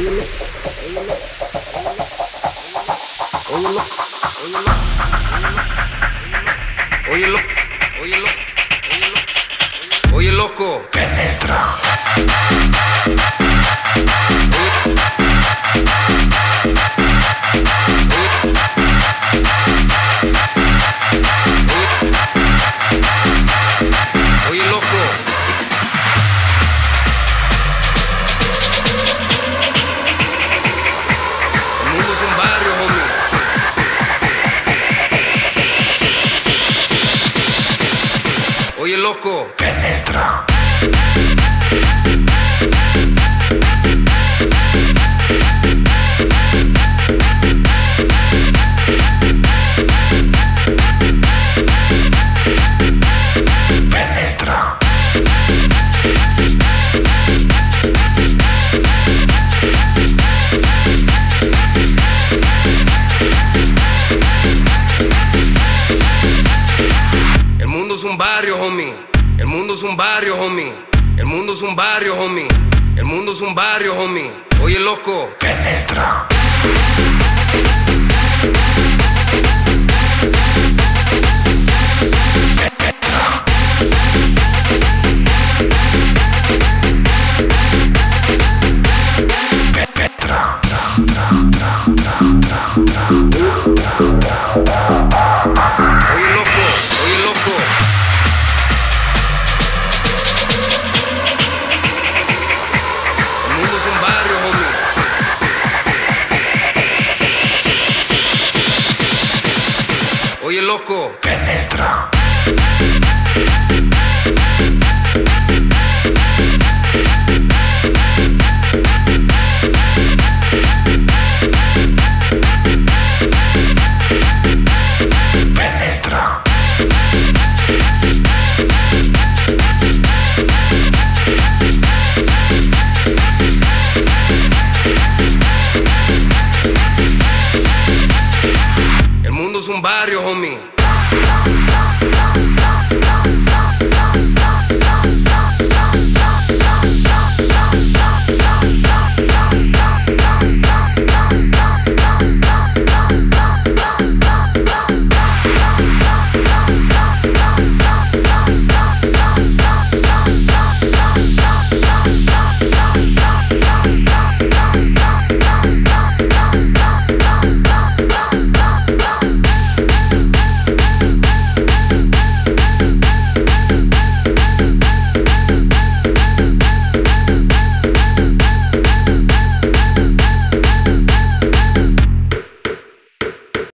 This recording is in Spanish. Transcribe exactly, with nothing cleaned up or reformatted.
Óyelo, óyelo, óyelo, óyelo, óyelo, oye loco, penetra. Oye loco. El mundo es un barrio, homie. Oye loco, penetra. Penetra. El mundo es un barrio, homie. El mundo es un barrio, homie. El mundo es un barrio, homie. El mundo es un barrio, homie. Oye loco, penetra. Oye loco, oye loco. El mundo es un barrio, homie. Oye loco, penetra. Penetra. El mundo es un barrio, homie.